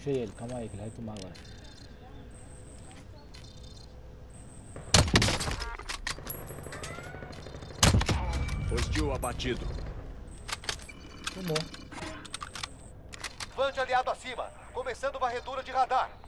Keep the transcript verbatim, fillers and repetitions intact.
puxei ele, calma aí que ele vai tomar agora. Hostil abatido. Tomou. Vante aliado acima, começando varredura de radar.